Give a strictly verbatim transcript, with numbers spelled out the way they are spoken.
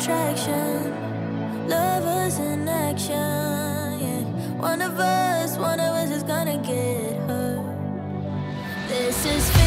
attraction, lovers in action, yeah. One of us, one of us is gonna get hurt. This is